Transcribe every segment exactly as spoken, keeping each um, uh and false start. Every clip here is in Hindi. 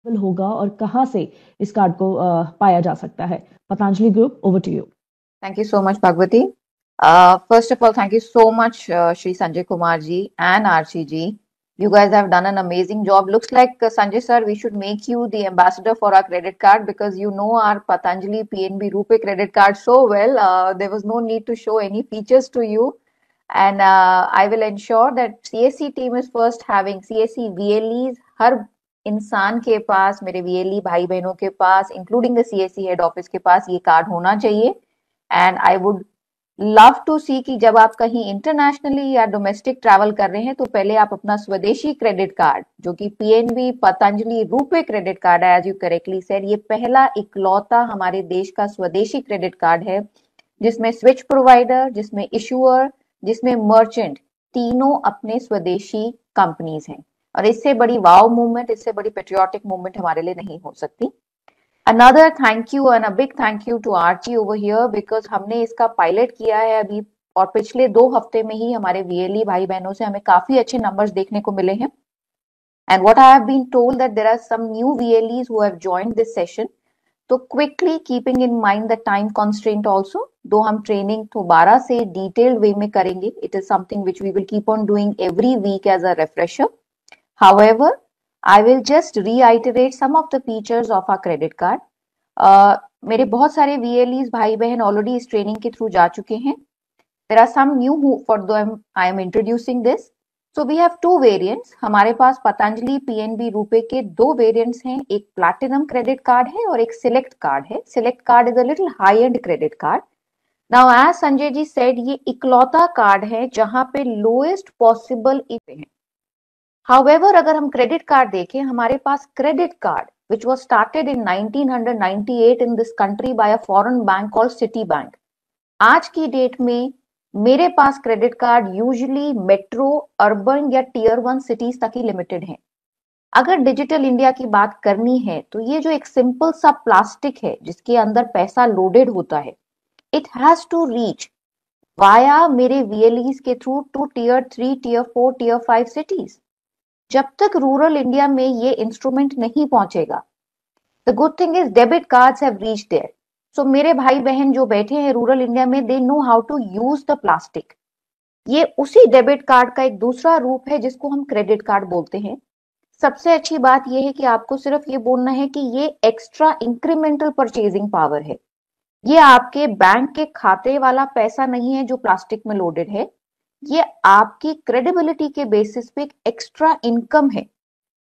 होगा और कहाँ से इस कार्ड को अ, पाया जा सकता है? Patanjali group, over to you. Thank you so much, Bhagwati. Uh, first of all, thank you so much, uh, Shri Sanjay Kumar ji and Archie ji. You guys have done an amazing job. Looks like, uh, Sanjay sir, we should make you the ambassador for our credit card because you know our Patanjali P N B RuPay credit card so well. Uh, there was no need to show any features to you. And uh, I will ensure that C S C team is first having C S C V L Es. हर इंसान के पास, मेरे V L E भाई बहनों के पास, including the C S C head office के पास ये कार्ड होना चाहिए. And I would love to see कि जब आप कहीं इंटरनेशनली या डोमेस्टिक ट्रैवल कर रहे हैं तो पहले आप अपना स्वदेशी क्रेडिट कार्ड, जो कि PNB Patanjali RuPay credit card है, एज यू करेक्टली सेड, ये पहला इकलौता हमारे देश का स्वदेशी क्रेडिट कार्ड है जिसमें स्विच प्रोवाइडर, जिसमें इशुअर, जिसमें मर्चेंट, तीनों अपने स्वदेशी कंपनीज हैं. और इससे बड़ी वाव मूवमेंट, इससे बड़ी पेट्रियोटिक मूवमेंट हमारे लिए नहीं हो सकती. Another thank you and a big thank you to Archie over here because हमने इसका पायलट किया है अभी और पिछले दो हफ्ते में ही हमारे V L E भाई बहनों से हमें काफी अच्छे नंबर्स देखने को मिले हैं. And what I have been told that there are some new V L Es who have joined this session. तो quickly keeping in mind the time constraint also, दो हम ट्रेनिंग दोबारा से डिटेल्ड वे में करेंगे, it is something which we will keep on doing every week as a refresher. However, I will just reiterate some of the features of our credit card. Uh, मेरे बहुत सारे V L Es भाई बहन ऑलरेडी इस ट्रेनिंग के थ्रू जा चुके हैं. There are some new who for them I am introducing this. So we have two variants. हमारे पास पतंजलि पीएनबी रूपे के दो वेरिएंट्स हैं. एक प्लैटिनम क्रेडिट कार्ड है और एक सिलेक्ट कार्ड है. Select card is a little high end credit card. Now as Sanjay ji said, ये इकलौता कार्ड है जहां पे लोएस्ट पॉसिबल है. हाउएवर, अगर हम क्रेडिट कार्ड देखें, हमारे पास credit card which was started in nineteen ninety-eight in this country by a foreign bank called Citibank. आज की डेट में मेरे पास credit card usually metro, urban या टीयर वन सिटीज तक ही लिमिटेड है. अगर डिजिटल इंडिया की बात करनी है तो ये जो एक सिंपल सा प्लास्टिक है जिसके अंदर पैसा लोडेड होता है, it has to reach via मेरे V L Es के through to tier three, tier four, tier five cities. जब तक रूरल इंडिया में ये इंस्ट्रूमेंट नहीं पहुंचेगा, the good thing is debit cards have reached there. So मेरे भाई बहन जो बैठे हैं रूरल इंडिया में, they know how to use the plastic. ये उसी डेबिट कार्ड का एक दूसरा रूप है जिसको हम क्रेडिट कार्ड बोलते हैं. सबसे अच्छी बात यह है कि आपको सिर्फ ये बोलना है कि ये एक्स्ट्रा इंक्रीमेंटल परचेजिंग पावर है. ये आपके बैंक के खाते वाला पैसा नहीं है जो प्लास्टिक में लोडेड है. ये आपकी क्रेडिबिलिटी के बेसिस पे एक एक्स्ट्रा इनकम है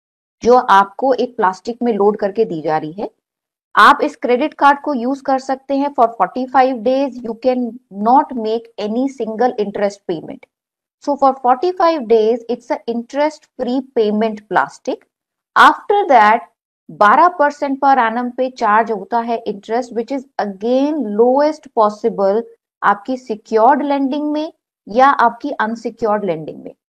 जो आपको एक प्लास्टिक में लोड करके दी जा रही है. आप इस क्रेडिट कार्ड को यूज कर सकते हैं for forty-five days. You can not make any single interest payment. So for forty-five days it's a interest free payment plastic. After that twelve percent per annum पे चार्ज होता है interest, which is again lowest possible आपकी सिक्योर्ड लेंडिंग में या आपकी अनसिक्योर्ड लेंडिंग में.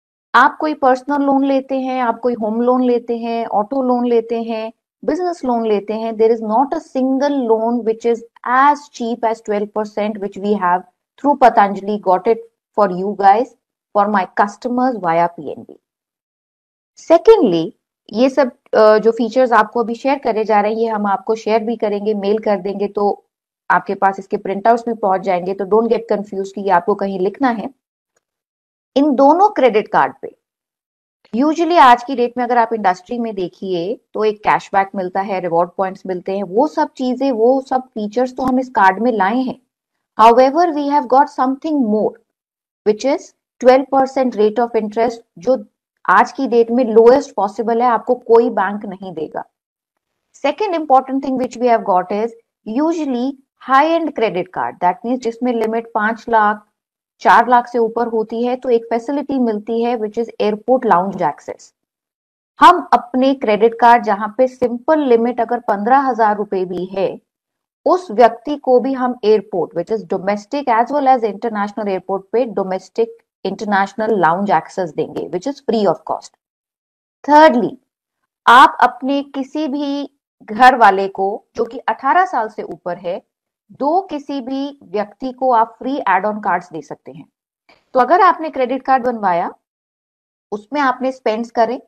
आप कोई पर्सनल लोन लेते हैं, आप कोई होम लोन लेते हैं, ऑटो लोन लेते हैं, बिजनेस लोन लेते हैं, there is not a single loan which is as cheap as twelve percent which we have through Patanjali got it for you guys, for my customers via P N B. Secondly, ये सब जो फीचर्स आपको अभी शेयर करे जा रहे हैं, ये हम आपको शेयर भी करेंगे, मेल कर देंगे तो आपके पास इसके प्रिंट आउट्स भी पहुंच जाएंगे. तो डोंट गेट कंफ्यूज कि आपको कहीं लिखना है. इन दोनों क्रेडिट कार्ड पे यूजुअली आज की डेट में अगर आप इंडस्ट्री में देखिए तो एक कैशबैक मिलता है, रिवॉर्ड पॉइंट्स मिलते हैं, वो सब चीजें, वो सब फीचर्स तो हम इस कार्ड में लाए हैं. However, we have got something more which is twelve percent rate of interest, जो आज की डेट में लोएस्ट पॉसिबल है, आपको कोई बैंक नहीं देगा. Second important thing which we have got is usually high end credit card, that means जिसमें लिमिट पांच लाख चार लाख से ऊपर होती है, तो एक फैसिलिटी मिलती है which is airport lounge access. हम अपने क्रेडिट कार्ड जहां पे सिंपल लिमिट अगर पंद्रह हजार रुपए भी है, उस व्यक्ति को भी हम airport which is domestic as well as international airport पे डोमेस्टिक इंटरनेशनल लाउंज एक्सेस देंगे which is free of cost. Thirdly, आप अपने किसी भी घर वाले को जो कि अठारह साल से ऊपर है, दो किसी भी व्यक्ति को आप फ्री एड ऑन कार्ड्स दे सकते हैं. तो अगर आपने क्रेडिट कार्ड बनवाया, उसमें आपने स्पेंड्स करें,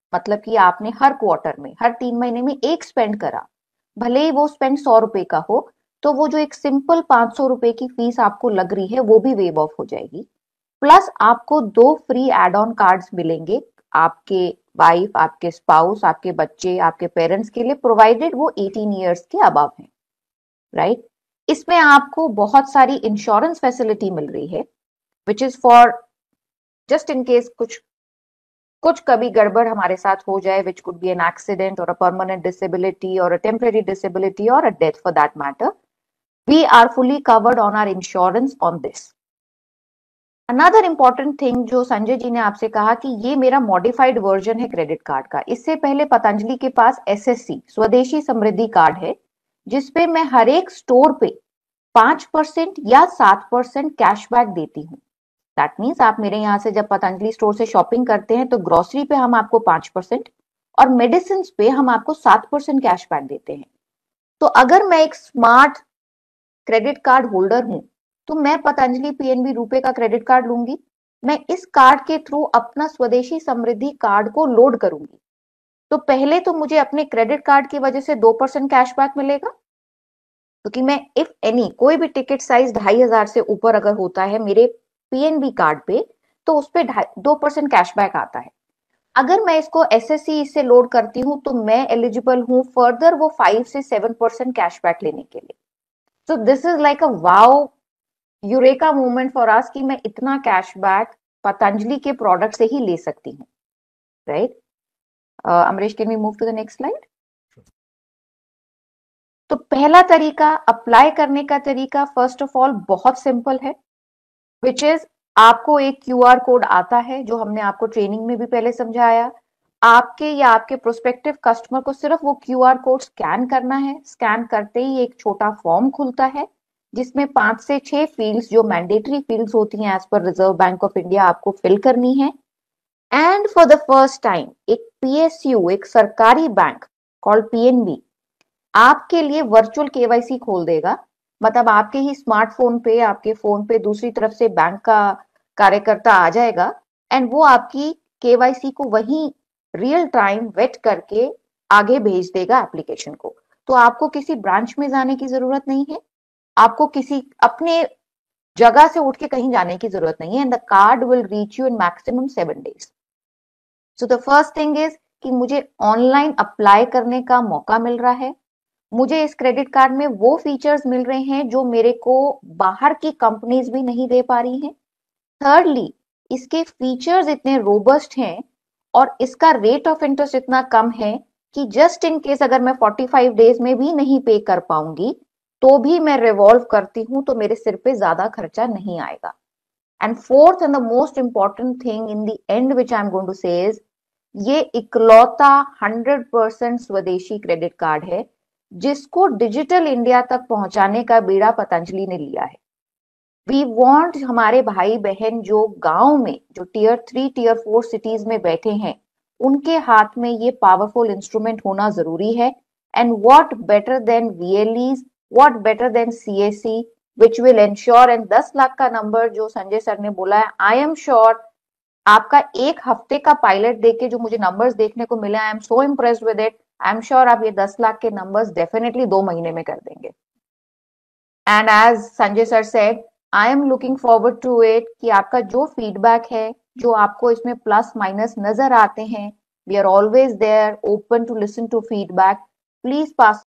मतलब कि आपने हर क्वार्टर में, हर तीन महीने में एक स्पेंड करा, भले ही वो स्पेंड सौ रुपए का हो, तो वो जो एक सिंपल पांच सौ रुपए की फीस आपको लग रही है वो भी वेव ऑफ हो जाएगी। प्लस आपको दो फ्री एड ऑन कार्ड्स मिलेंगे आपके वाइफ, आपके स्पाउस, आपके बच्चे, आपके पेरेंट्स के लिए, प्रोवाइडेड वो एटीन ईयर्स के अबव हैं, राइट। इसमें आपको बहुत सारी इंश्योरेंस फैसिलिटी मिल रही है, which is for just in case कुछ कुछ कभी गड़बड़ हमारे साथ हो जाए, which could be an accident और अ परमानेंट डिसेबिलिटी और अ टेम्पररी डिसेबिलिटी और a death for that matter, we are fully covered on our insurance on this. Another important thing जो संजय जी ने आपसे कहा कि ये मेरा मॉडिफाइड वर्जन है क्रेडिट कार्ड का। इससे पहले पतंजलि के पास एसएससी स्वदेशी समृद्धि कार्ड है, जिसपे मैं हर एक स्टोर पे पांच परसेंट या सात परसेंट कैशबैक देती हूँ। दैट मीन्स आप मेरे यहाँ से जब पतंजलि स्टोर से शॉपिंग करते हैं तो ग्रोसरी पे हम आपको पांच परसेंट और मेडिसिन पे हम आपको सात परसेंट कैशबैक देते हैं। तो अगर मैं एक स्मार्ट क्रेडिट कार्ड होल्डर हूं तो मैं पतंजलि पीएनबी रुपए का क्रेडिट कार्ड लूंगी, मैं इस कार्ड के थ्रू अपना स्वदेशी समृद्धि कार्ड को लोड करूंगी। तो पहले तो मुझे अपने क्रेडिट कार्ड की वजह से दो परसेंट कैशबैक मिलेगा, क्योंकि मैं इफ एनी कोई भी टिकट साइज ढाई हजार से ऊपर अगर होता है मेरे पीएनबी कार्ड पे, तो उस पे दो परसेंट कैशबैक आता है। अगर मैं इसको एसएससी से लोड करती हूँ तो मैं एलिजिबल हूँ फर्दर वो फाइव से सेवन परसेंट कैशबैक लेने के लिए। So this is like a wow eureka movement for us कि मैं इतना कैशबैक पतंजलि के प्रोडक्ट से ही ले सकती हूँ, right. Amrish, can we move to the next slide. तो पहला तरीका अप्लाई करने का तरीका फर्स्ट ऑफ ऑल बहुत सिंपल है, विच इज आपको एक क्यूआर कोड आता है जो हमने आपको ट्रेनिंग में भी पहले समझाया। आपके या आपके प्रोस्पेक्टिव कस्टमर को सिर्फ वो क्यूआर कोड स्कैन करना है। स्कैन करते ही एक छोटा फॉर्म खुलता है जिसमें पांच से छह फील्ड्स जो मैंडेटरी फील्ड्स होती हैं एज पर रिजर्व बैंक ऑफ इंडिया आपको फिल करनी है। And for the first time एक पीएसयू, एक सरकारी बैंक कॉल्ड पीएनबी आपके लिए वर्चुअल केवाईसी खोल देगा। मतलब आपके ही स्मार्टफोन पे, आपके फोन पे दूसरी तरफ से बैंक का कार्यकर्ता आ जाएगा एंड वो आपकी केवाईसी को वहीं रियल टाइम वेट करके आगे भेज देगा एप्लीकेशन को। तो आपको किसी ब्रांच में जाने की जरूरत नहीं है, आपको किसी अपने जगह से उठ के कहीं जाने की जरूरत नहीं है। And the card will reach you in maximum seven days. So the first thing is कि मुझे ऑनलाइन अप्लाई करने का मौका मिल रहा है। मुझे इस क्रेडिट कार्ड में वो फीचर्स मिल रहे हैं जो मेरे को बाहर की कंपनीज भी नहीं दे पा रही हैं। थर्डली, इसके फीचर्स इतने रोबस्ट हैं और इसका रेट ऑफ इंटरेस्ट इतना कम है कि जस्ट इन केस अगर मैं पैंतालीस डेज में भी नहीं पे कर पाऊंगी तो भी मैं रिवॉल्व करती हूं तो मेरे सिर पे ज्यादा खर्चा नहीं आएगा। And fourth and the most important thing in the end which I am going to say is ये इकलौता हंड्रेड परसेंट स्वदेशी क्रेडिट कार्ड है जिसको डिजिटल इंडिया तक पहुंचाने का बीड़ा पतंजलि ने लिया है। वी वांट हमारे भाई बहन जो गांव में, जो tier three tier four cities में बैठे हैं, उनके हाथ में ये पावरफुल इंस्ट्रूमेंट होना जरूरी है। And what better than VLEs, what better than CSC which will ensure. And दस लाख का नंबर जो संजय सर ने बोला है, आई एम श्योर आपका एक हफ्ते का पायलट देके जो मुझे नंबर्स देखने को मिले, I am so impressed with it. I am sure आप ये दस लाख के नंबर्स डेफिनेटली दो महीने में कर देंगे। And as Sanjay sir said, I am looking forward to it कि आपका जो फीडबैक है, जो आपको इसमें प्लस माइनस नजर आते हैं, we are always there, open to listen to feedback. Please pass